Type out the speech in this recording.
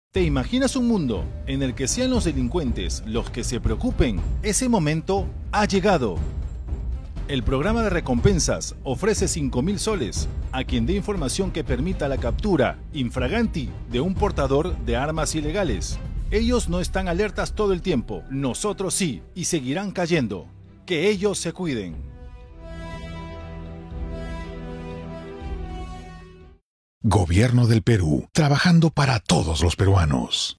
¿Te imaginas un mundo en el que sean los delincuentes los que se preocupen? Ese momento ha llegado. El programa de recompensas ofrece 5.000 soles a quien dé información que permita la captura infraganti de un portador de armas ilegales. Ellos no están alertas todo el tiempo, nosotros sí, y seguirán cayendo. Que ellos se cuiden. Gobierno del Perú, trabajando para todos los peruanos.